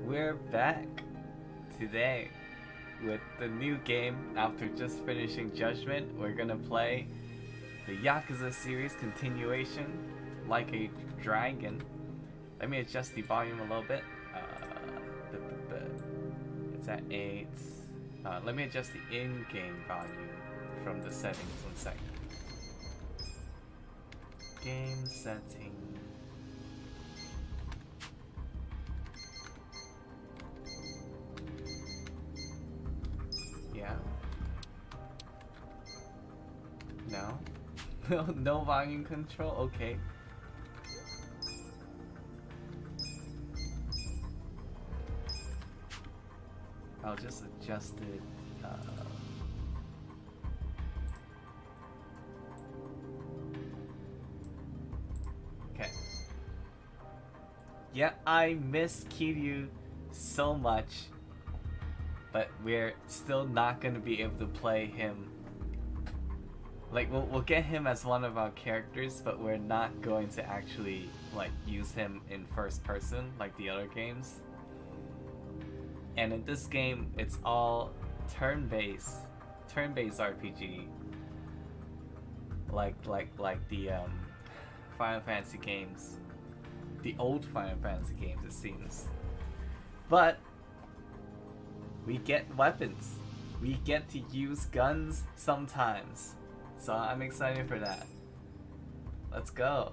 We're back today with the new game. After just finishing Judgment, we're gonna play the Yakuza series continuation, Like a Dragon. Let me adjust the volume a little bit. It's at 8. Let me adjust the in-game volume from the settings. 1 second. Game setting. Yeah. No. No volume control. Okay. I'll just adjust it. Okay. Yeah, I miss Kiryu so much, but we're still not gonna be able to play him. Like, we'll get him as one of our characters, but we're not going to actually like use him in first person like the other games. And in this game, it's all turn-based RPG, like the Final Fantasy games, the old Final Fantasy games, it seems. But we get weapons, we get to use guns sometimes, so I'm excited for that. Let's go.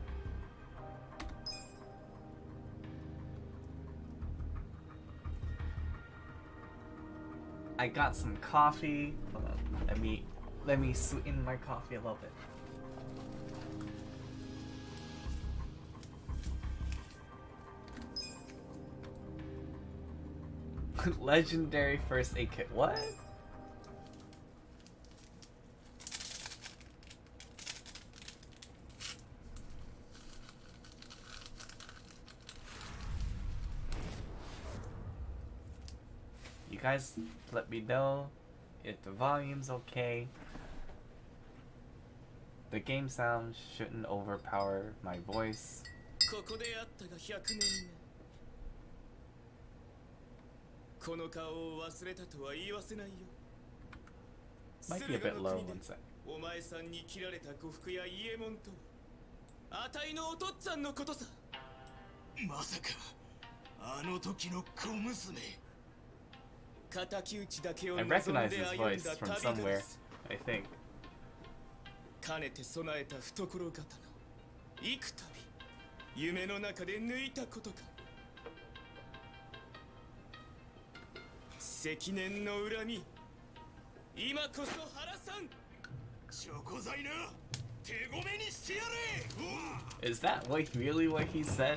I got some coffee. Hold on. Let me sweeten my coffee a little bit. Legendary first aid kit. What? You guys let me know if the volume's okay. The game sound shouldn't overpower my voice. Might be a bit low, 1 sec. I recognize his voice from somewhere, I think. Is that really what he said?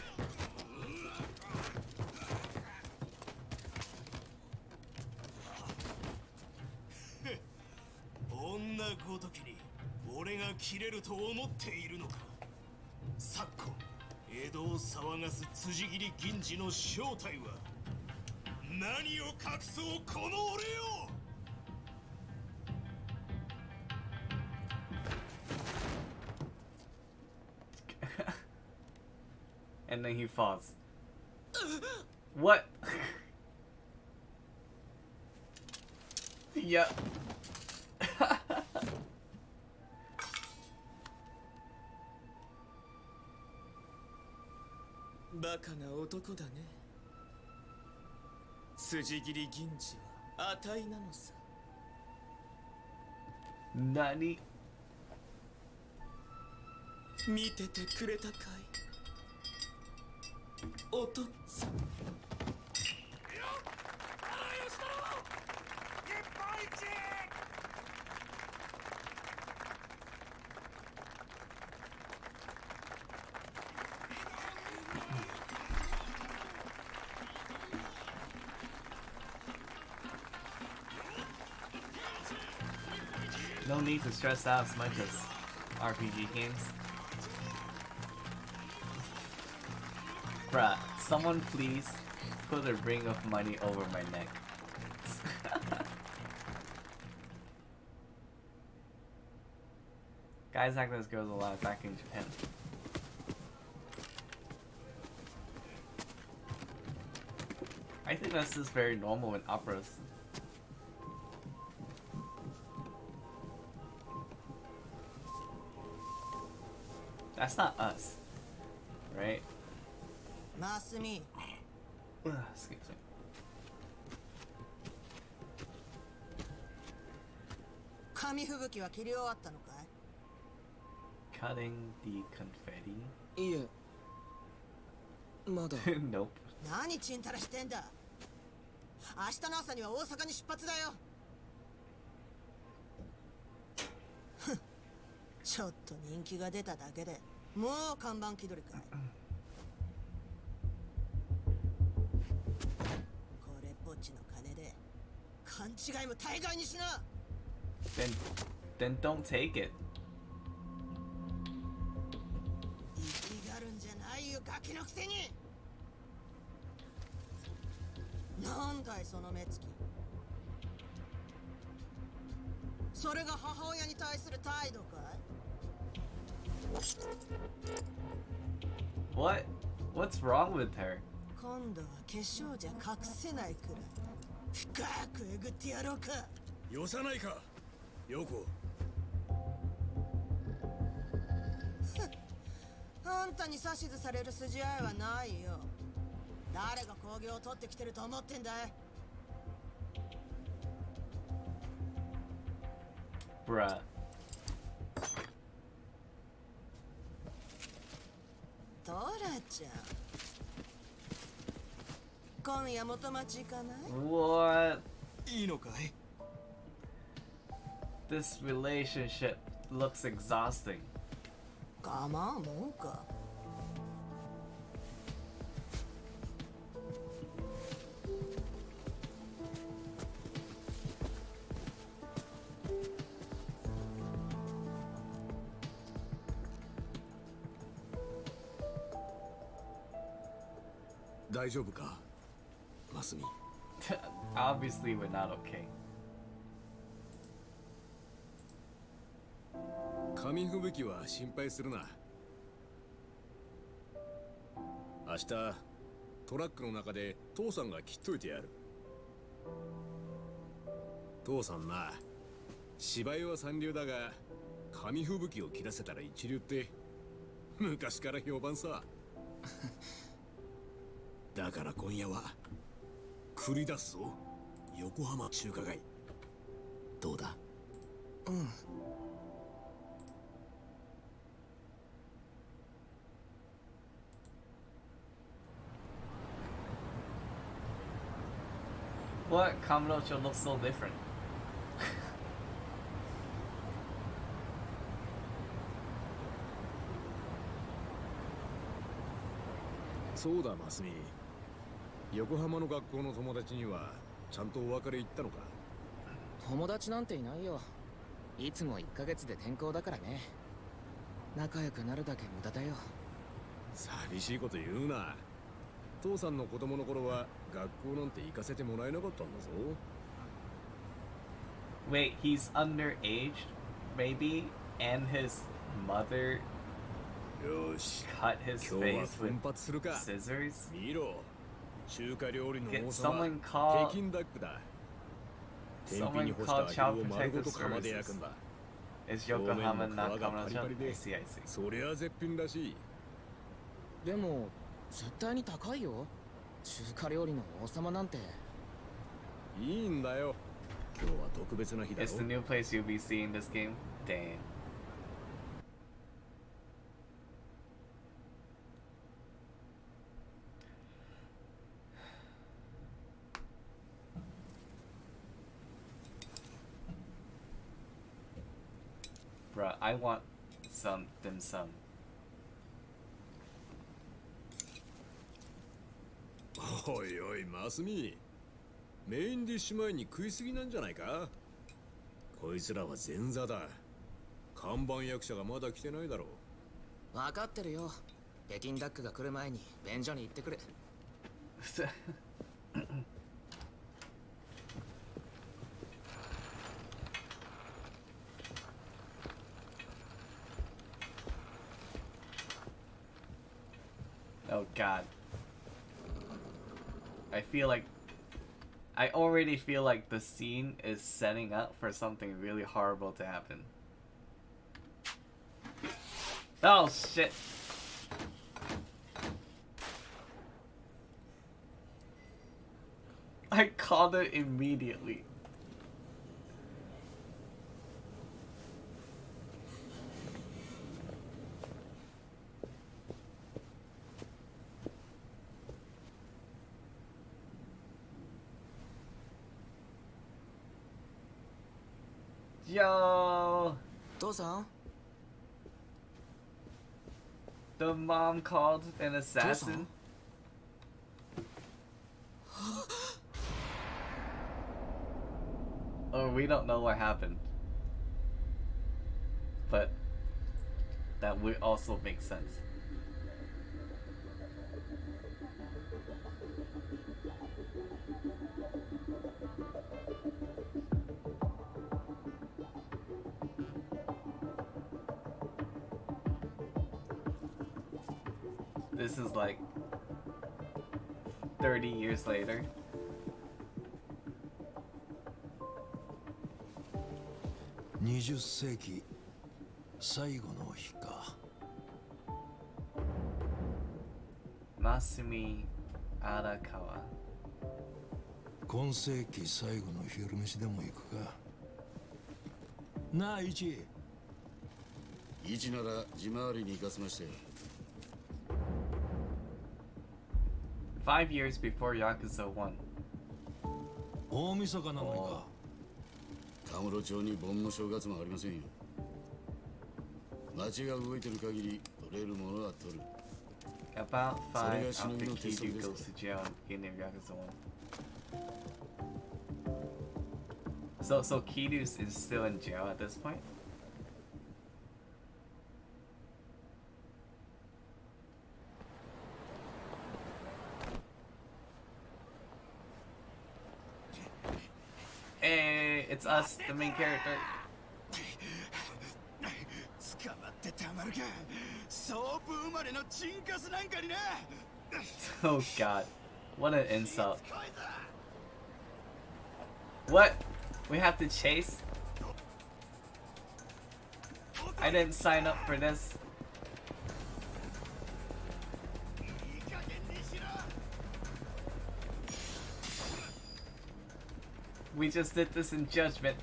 And then he falls. What? Yeah. Nani? No need to stress out as much as RPG games. Bruh, someone please put a ring of money over my neck. Guys act as girls a lot back in Japan. I think that's just very normal in operas. That's not us, right? Masumi. Excuse me. Kami fubuki wa kiri owatta no kai? Cutting the confetti? いえまだ Nope. 何ちんたらしてんだ。明日の朝には大阪に出発だよ。ちょっと人気が出ただけでもう看板気取りかい。これっぽっちの金で勘違いも大概にしな。 Then don't take it. 生きがるんじゃないよガキのくせに。なんだいその目つき。それが母親に対する態度かい。 What? What's wrong with her? 今度は化粧じゃ隠せないくらい深くえぐってやろうか。 よさないか陽子。 あんたに指図される筋合いはないよ。誰が興行を取ってきてると思ってんだい。 Bruh. トラちゃん、今夜元町行かない？ What? いいのかい？ This relationship looks exhausting. 構わんもんか。 大丈夫かマスミ。 Obviously, we're not okay. 紙吹雪は心配するな。明日トラックの中で父さんが切っといてやる。父さんな、芝居は三流だが紙吹雪を切らせたら一流って昔から評判さ。だから今夜は繰り出すぞ、横浜中華街。どうだ？ うん。 What? Kamurocho looks so different. そうだマスミ。横浜の学校の友達にはちゃんとお別れ言ったのか？ 友達なんていないよ。いつも1ヶ月で転校だからね。仲良くなるだけ無駄だよ。 寂しいこと言うな。父さんの子供の頃は学校なんて行かせてもらえなかったんだぞ。 Wait, he's underage, maybe, and his mother よし、 cut his 今日は face 奮 with 発するか。 scissors? 見ろ、中華料理の Get 王様、 someone call 北京ダックだ。天日 someone に干し call た child アヒルを丸ごと protective 釜で焼く services. んだ。 Is 表面 Yokohama の not 皮がパリパ Kamurocho? リで I see, I see. そりゃ絶品らしい。 でも絶対に高いよ。中華料理の王様なんて。 いいんだよ。今日は特別な日だ It's ろ。 the new place you'll be seeing this game? Damn. Bruh, I want some dim sum. おいおいマスミ、メインディッシュ前に食いすぎなんじゃないか？こいつらは前座だ。看板役者がまだ来てないだろう。 分かってるよ。北京ダックが来る前に便所に行ってくる。 Oh god. I feel like I already feel like the scene is setting up for something really horrible to happen. Oh shit! I called it immediately. Yo! 父さん The mom called an assassin? Oh, we don't know what happened. But that would also make sense. This is like 30 years later. Masumi Arakawa. 今世紀最後の昼飯でも行くかなあイチイチなら地回りに行かせましたよ 5 years before Yakuza 1. 大晦日なのにかカムロ町に盆の正月もありませんよ町が動いてる限り取れるものは取る About 5 after Kiryu goes to jail in Yakuza 1. So Kiryu is still in jail at this point? Hey, it's us, the main character. Oh god, what an insult. What? We have to chase? I didn't sign up for this. We just did this in judgment.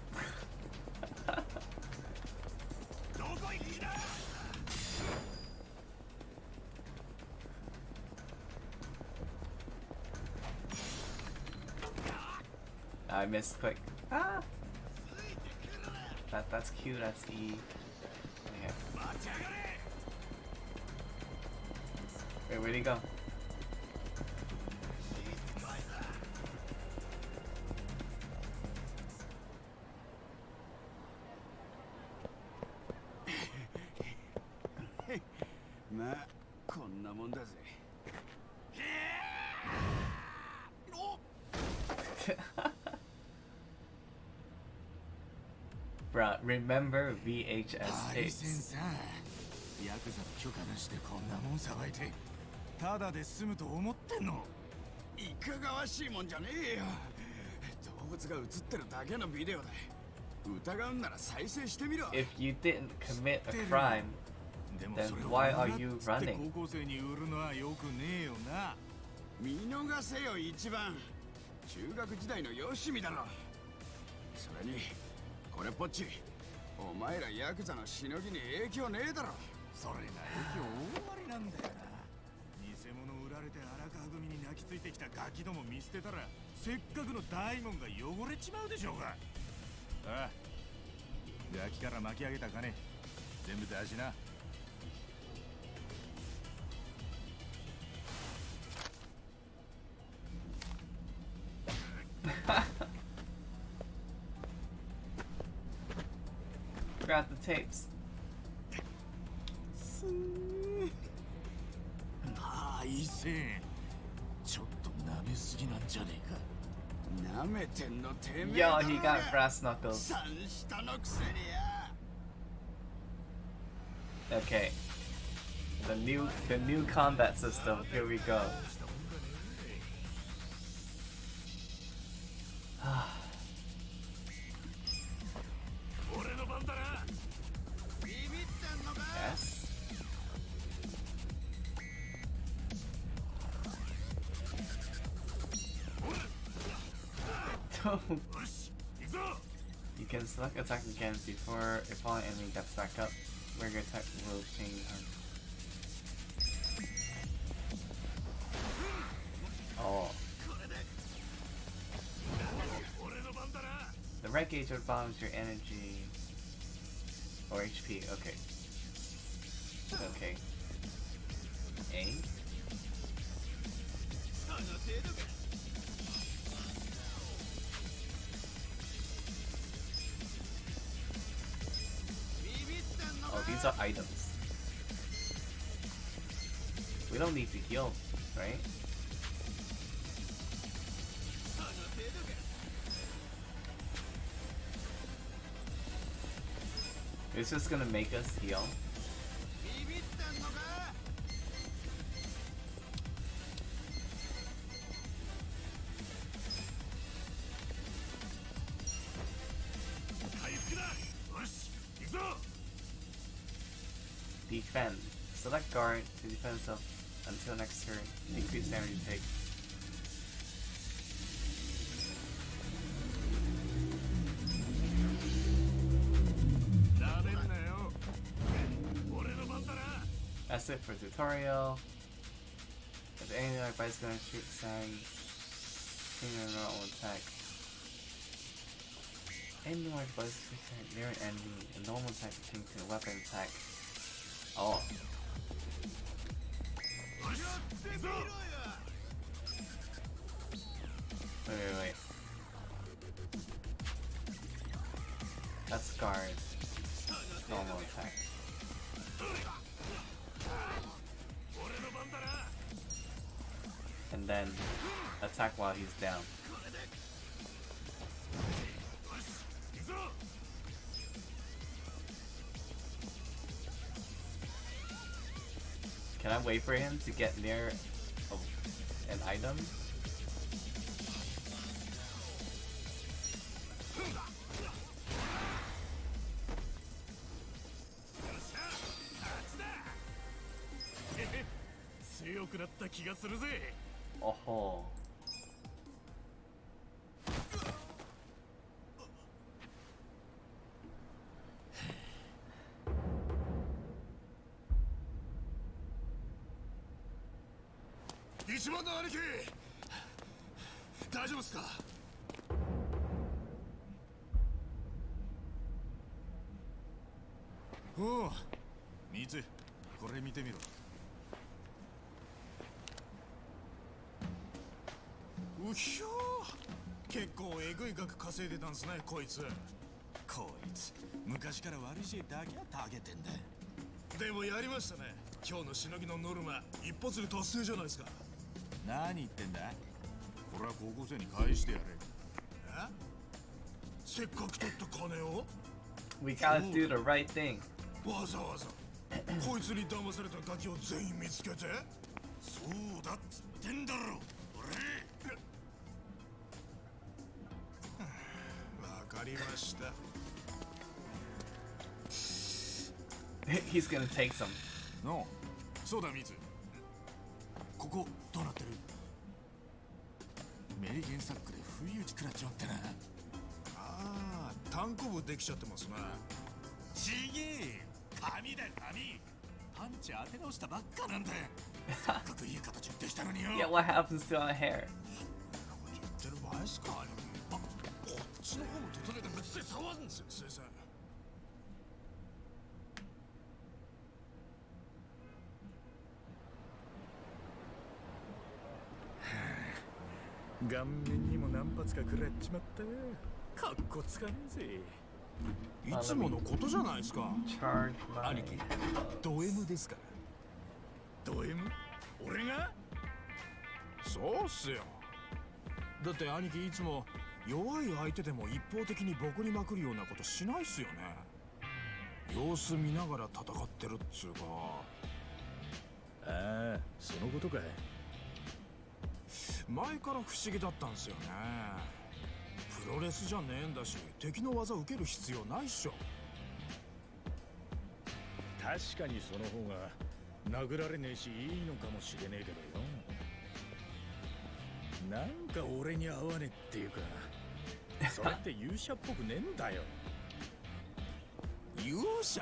I missed quick. Ah! That's cute, that's E. Okay. Wait, where'd he go? Bruh, remember VHS tapes. ヤクザの許可なしでこんなもん騒いでただで済むと思ってんのいかがわしいもんじゃねえよ動物が映ってるだけのビデオだ疑うんなら再生してみろ If you didn't commit a crime, then why are you running? 高校生に売るのはよくねえよな見逃せよ一番中学時代のよしみだろそれにこれっぽっちお前らヤクザのしのぎに影響ねえだろそれが影響大ありなんだよな偽物売られて荒川組に泣きついてきたガキども見捨てたらせっかくの大門が汚れちまうでしょうがああガキから巻き上げた金全部出しな Grab the tapes. ああいいせちょっと舐めすぎなんじゃねえか舐めてんのてめえ Yo, he got brass knuckles. 三下のくせにや Okay. The new combat system. Here we go. You can select attack again before a fallen enemy gets back up. Where your attack will change. Oh. The red gauge bombs your energy or HP. Okay. Okay. A. Oh, these are items. We don't need to heal, right? It's just gonna make us heal. Defend. Select guard to defend itself until next turn. Increase damage you take. That's it for tutorial. If anything like bites gonna shoot sang, a normal attack. Anything like bites attack near an enemy, a normal attack changes to a weapon attack. Oh. Wait. That's guard. Normal attack. And then attack while he's down. Can I wait for him to get near an item? Oh. Oh, ミツ、これ見てみろ。うひょー、結構えぐい額稼いでたんすね、こいつ。こいつ、昔から悪い知恵だけはたげてんだ。でもやりましたね。今日のしのぎのノルマ、一発で達成じゃないですか。何言ってんだ。これは高校生に返してやれ。え？せっかく取った金を We gotta do the right thing. わざわざこいつに騙されたガキを全員見つけてそうだっつってんだろ俺。わかりました。 He's gonna take some. のそうだミツ、ここどうなってる？名言サックで不意打ち食らっちまってな。ああ、単行部できちゃってますな。ちげえ、紙だよ紙。パンチ当て直したばっかなんだよ。せっかくいい形できたのによ。 Yeah, what happens to our hair? 言ってる場合っすか。あ、こっちの方も整えてぶつけ触るんですよ、先生。顔面にも何発か食らっちまった。かっこつかねえぜ。いつものことじゃないですか。兄貴、ド M ですから。ド M？ 俺が？そうっすよ。だって兄貴いつも弱い相手でも一方的にボコりまくるようなことしないっすよね。様子見ながら戦ってるっつうか。ああ、そのことかい。前から不思議だったんですよね。プロレスじゃねえんだし、敵の技受ける必要ないっしょ。確かにその方が殴られねえしいいのかもしれねえけどよ。なんか俺に合わねえっていうか、 それって勇者っぽくねえんだよ。 勇者？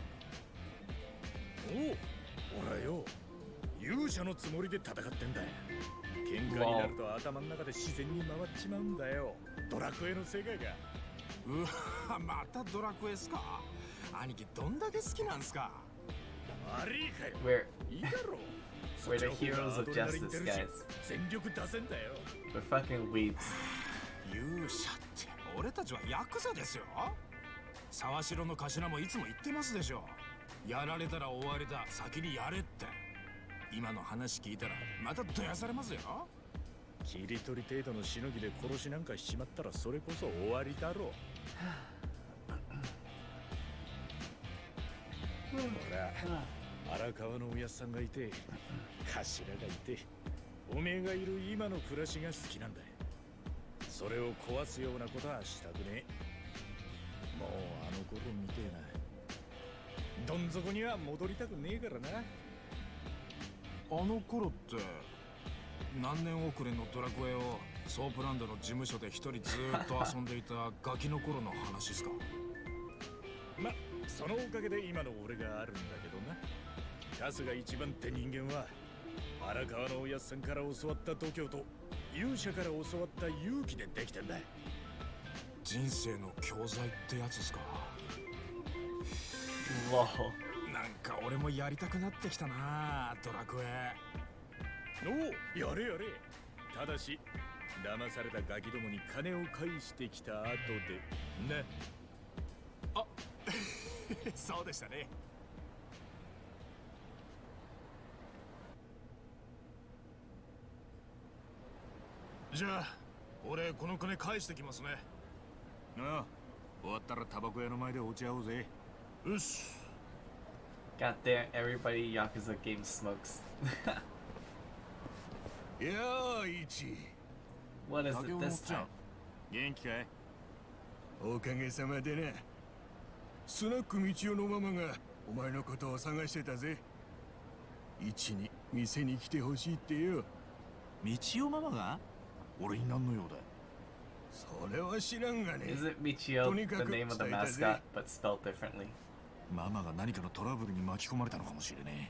おう、俺よ、勇者のつもりで戦ってんだよ。喧嘩になると頭の中で自然に回っちまうんだよ。ドラクエの世界が。 うわ、またドラクエっすか？兄貴どんだけ好きなんすか？ 悪いかよ。 We're いいだろう。 we're the heroes of justice, guys. 全力出せんだよ。 We're fucking weebs. 勇者って俺たちはヤクザですよ。沢城の頭もいつも言ってますでしょ。やられたら終わりだ、先にやれって。今の話聞いたらまたどやされますよ。 切り取り程度のしのぎで殺しなんかしちまったらそれこそ終わりだろう。ほら、荒川のおやっさんがいて、頭がいて、おめえがいる今の暮らしが好きなんだよ。それを壊すようなことはしたくねえ。もうあの頃みてえな。どん底には戻りたくねえからな。 あの頃って何年遅れのドラクエをソープランドの事務所で一人ずーっと遊んでいたガキの頃の話ですか？ ま、そのおかげで今の俺があるんだけどな。春日一番って人間は荒川のおやっさんから教わった度胸と勇者から教わった勇気でできてんだ。 人生の教材ってやつですか？ Whoa. なんか俺もやりたくなってきたな、ドラクエ。 おう、やれやれ。ただし騙されたガキどもに金を返してきた後でな。 あそうでしたね。じゃあ俺この金返してきますね。 ああ、終わったらタバコ屋の前でお茶をぜ。 よし。 God damn, everybody Yakuza game smokes. やあ、イチ。 What is it this time? 元気かい？おかげさまでな。スナック道夫のママがお前のことを探してたぜ。イチに店に来てほしいってよ。 道夫ママが？俺に何の用だ？ それは知らんがね。 Isn't Michio the name of the mascot, but spelled differently? ママが何かのトラブルに巻き込まれたのかもしれねえ。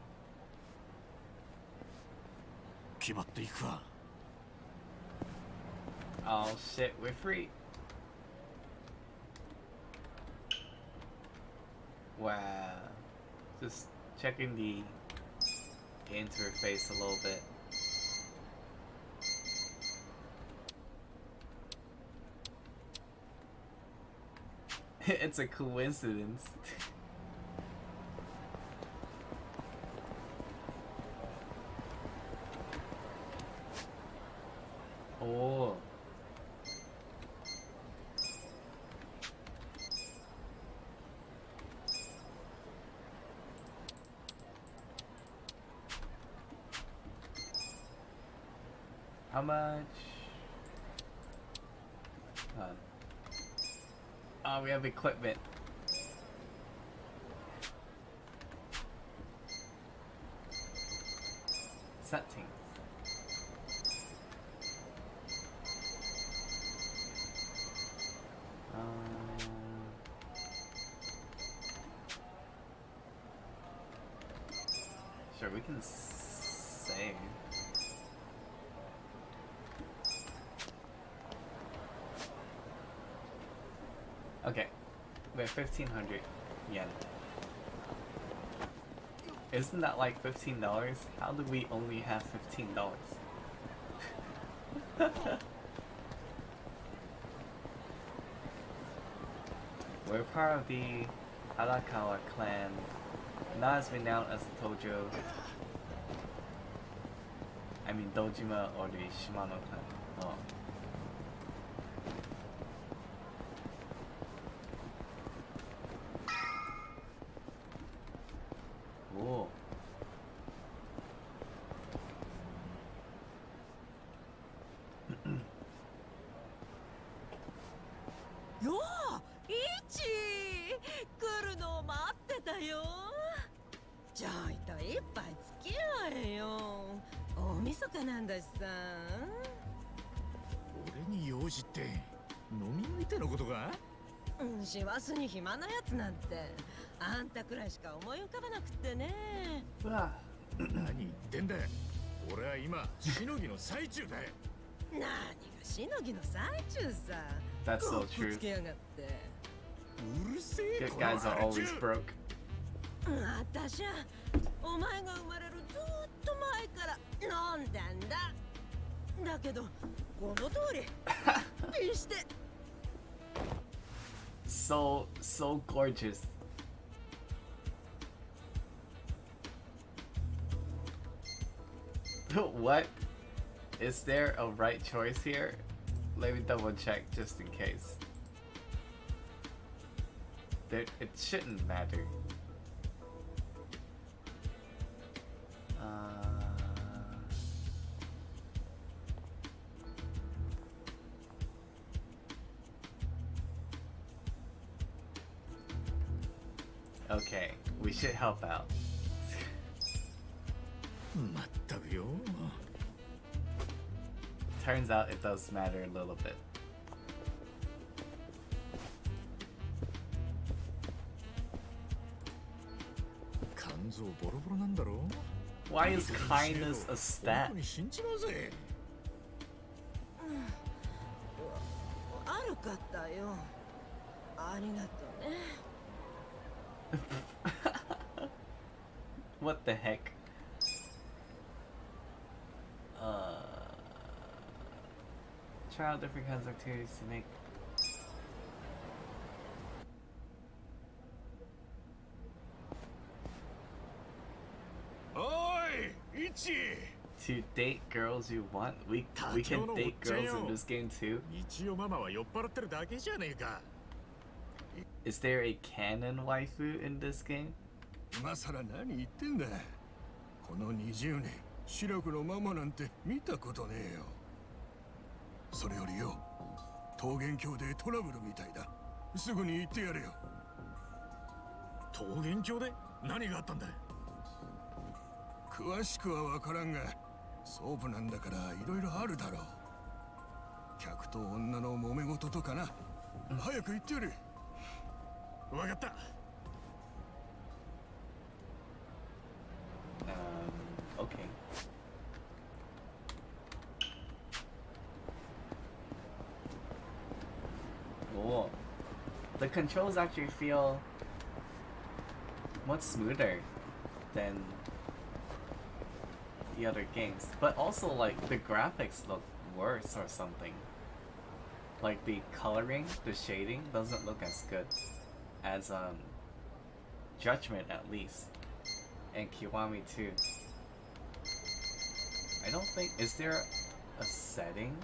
決まっていくか。 Oh shit, we're free. Wow. Just checking the interface a little bit. It's a coincidence. Oh. How much? Oh, we have equipment. Settings. Sure, we can save. Okay, we have 1,500 yen. Isn't that like $15? How do we only have $15? We're part of the Arakawa clan, not as renowned as the Tojo. I mean Dojima or the Shimano clan. Oh. Whoa. Yo, Ichi! 来るのを待ってたよ。ちょいと一杯付き合えよ。大晦日なんだしさ。 俺に用事って飲み相手のことか？ 師走に暇なやつなんてあんたくらいしか思い浮かばなくってね。 何言ってんだ。俺は今しのぎの最中だよ。 何がしのぎの最中さ。 That's so かっこ true. つけやがって。 うるせえ。 Good guys are always broke. 私はお前が生まれるずっと前から飲んでんだ。だけどこの通り決して。 So gorgeous. What? Is there a right choice here? Let me double check just in case. It shouldn't matter. Okay, we should help out. まったくよ。 Turns out it does matter a little bit. 肝臓ボロボロなんだろ。 Why is kindness a stat? 本当に死んじまうぜ。 悪かったよ。ありがとうね。 What the heck? Try out different kinds of activities to make. Oi, Ichi! To date girls you want? We can date girls in this game too? 一応ママは酔っ払ってるだけじゃねえか。 Is there a canon waifu in this game? 今さら何言ってんだ。この20年、シラクのママなんて見たことねえよ。それよりよ、桃源郷でトラブルみたいだ。すぐに行ってやれよ。桃源郷で何があったんだ。詳しくは分からんが、ソープなんだからいろいろあるだろう。客と女の揉め事とかな。早く行ってやれ。分かった。 Okay. Cool. The controls actually feel much smoother than the other games, but also like the graphics look worse or something. Like the coloring, the shading doesn't look as good as Judgment at least, and Kiwami too. I don't think, is there a setting?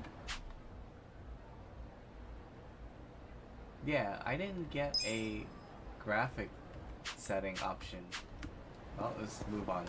Yeah, I didn't get a graphic setting option. Well, let's move on.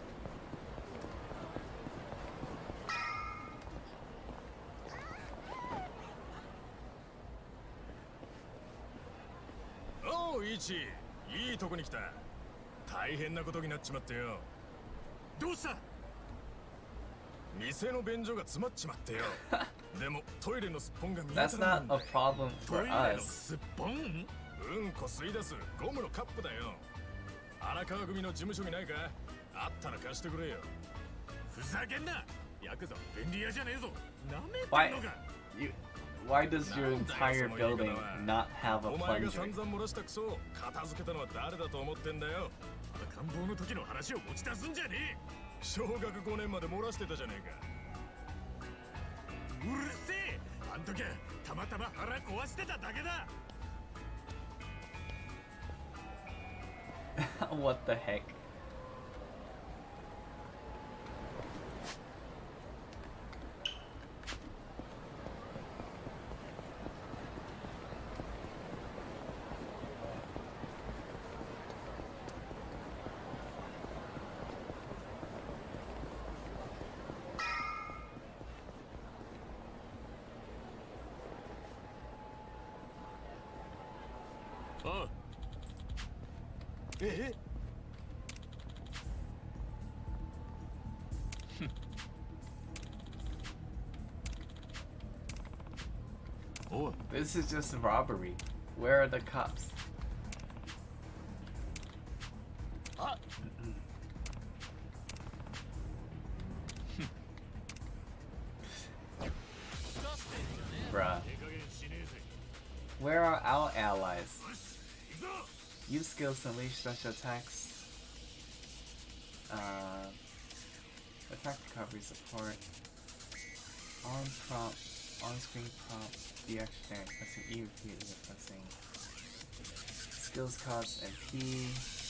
Oh, Ichi! いいとこに来た。大変なことになっちまってよ。どうした？店の便所が詰まっちまってよ。でもトイレのすっぽんが見当たら That's ない not んだ a よ。 problem ト for イレの us. すっぽん？うんこ吸い出すゴムのカップだよ。荒川組の事務所にないか？あったら貸してくれよ。ふざけんな。ヤクザ便利屋じゃねえぞ。なめてんのか。 Why does your entire building not have a お前が plunger? 散々漏らしたクソを片付けたのは誰だと思ってんだよ。赤ん坊の時の話を持ち出すんじゃねえ。小学5年まで漏らしてたじゃねえか。うるせえ。あん時はたまたま腹壊してただけだ。 What the heck? Oh. ええ。 This is just a robbery. Where are the cops? Bruh. Where are our allies? Use skills to unleash special attacks. Attack recovery support. On-screen prompt. The action pressing E repeatedly pressing. Skills cost and P.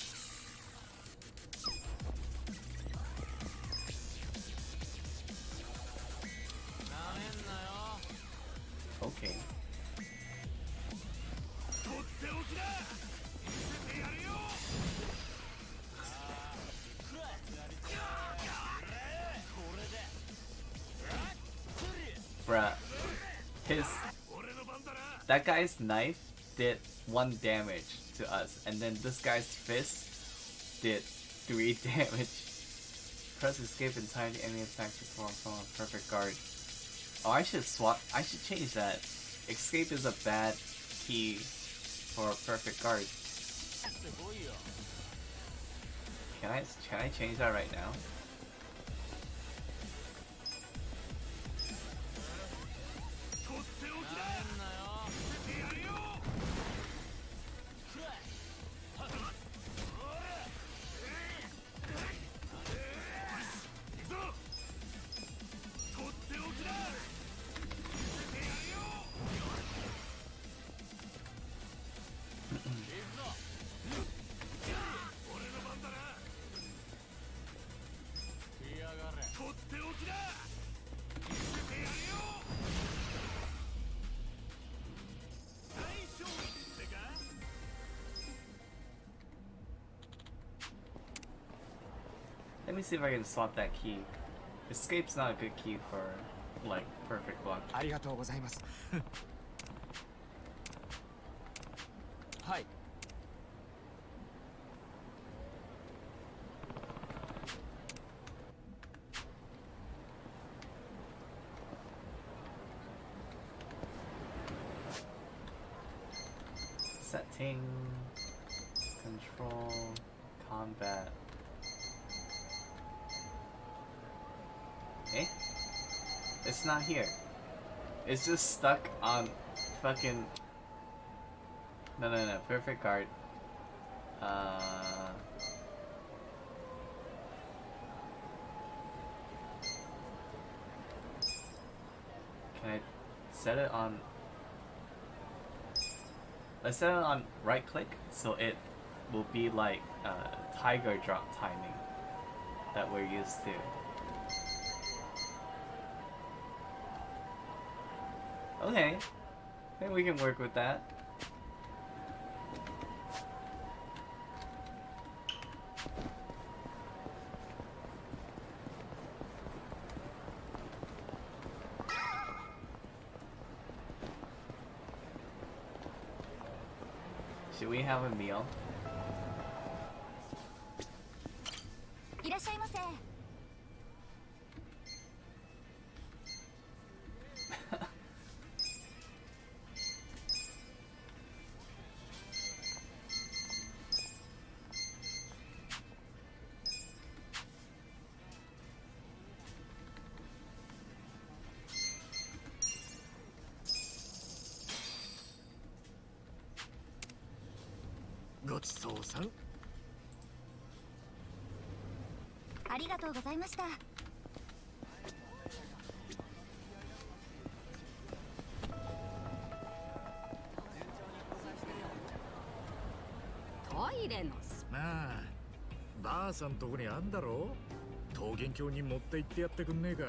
Okay. Bruh. That guy's knife did 1 damage to us, and then this guy's fist did 3 damage. Press escape and time the enemy attacks before falling perfect guard. Oh, I should change that. Escape is a bad key for a perfect guard. Can I change that right now? Let me see if I can swap that key. Escape's not a good key for, like, perfect block. ありがとうございます。はい。 Setting, control, combat. Eh? It's not here. It's just stuck on fucking... No, perfect guard. Can I set it on... Let's set it on right click so it will be like tiger drop timing that we're used to. Okay, I think we can work with that. Should we have a meal? いらっしゃいませ。 ごちそうさん。 ありがとうございました。 トイレのまあ、ばあさんとこにあんだろ。桃源郷に持って行ってやってくんねえか。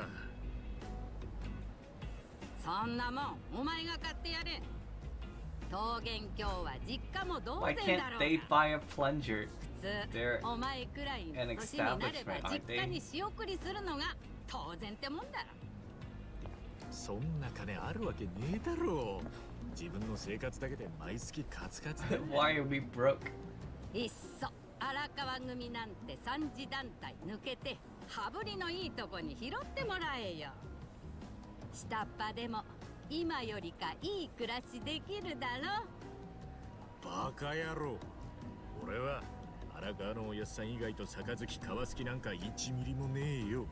そんなもんお前が買ってやれ。桃源郷は実家も同 Why 然だ can't ろう they buy a plunger? 普通お前くらいの an 年になれば establishment, 実 aren't 家に they? 仕送りするのが当然ってもんだろ。 そんな金あるわけねえだろ。自分の生活だけで毎月カツカツだ。 Why are we broke? いっそ荒川組なんて三次団体抜けて羽振りのいいとこに拾ってもらえよ。下っ端でも今よりかいい暮らしできるだろ。 バカ野郎。俺は荒川のおやっさん以外と杯交わす気なんか1ミリもねえよ。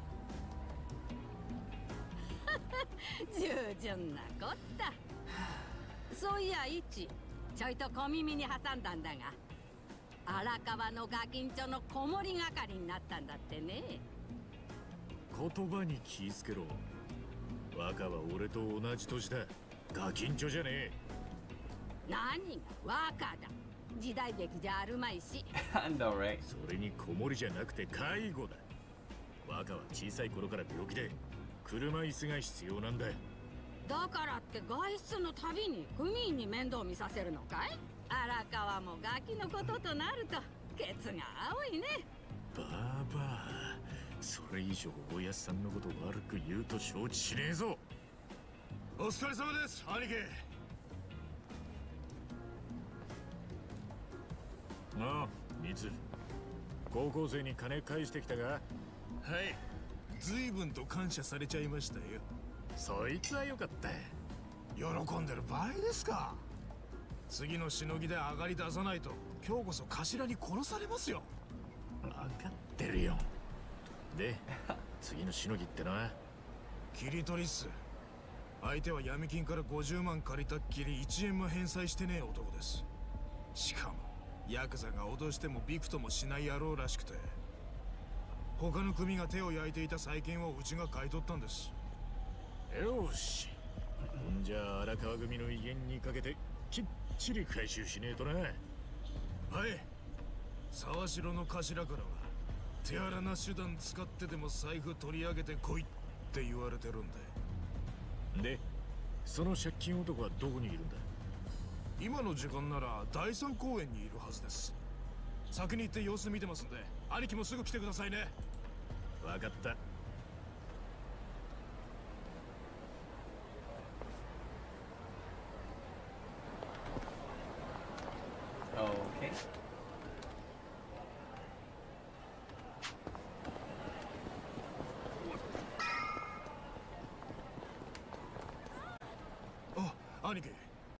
従順なこった。そういやイチ、ちょいと小耳に挟んだんだが、荒川のガキンチョの子守り係になったんだってね。 言葉に気ぃつけろ。若は俺と同じ年だ。ガキンチョじゃねえ。 何が若だ。時代劇じゃあるまいし。 No, right? それに子守りじゃなくて介護だ。若は小さい頃から病気で車椅子が必要なんだ。 だからって外出のたびに組員に面倒見させるのかい。荒川もガキのこととなるとケツが青いね。 バーバー、それ以上おやっさんのこと悪く言うと承知しねえぞ。 お疲れ様です、兄貴。 ああ、ミツ。高校生に金返してきたが。 はい、随分と感謝されちゃいましたよ。 そいつはよかった。 喜んでる場合ですか。次のしのぎで上がり出さないと今日こそ頭に殺されますよ。 分かってるよ。で、次のしのぎってのは切り取りっす。相手は闇金から50万借りたっきり1円も返済してねえ男です。しかもヤクザが脅してもびくともしない野郎らしくて、他の組が手を焼いていた債権をうちが買い取ったんです。 よし、ほんじゃあ荒川組の威厳にかけてきっちり回収しねえとな。はい、沢城の頭からは手荒な手段使ってでも財布取り上げてこいって言われてるんで。で、その借金男はどこにいるんだ。今の時間なら第三公園にいるはずです。先に行って様子見てますんで、兄貴もすぐ来てくださいね。分かった。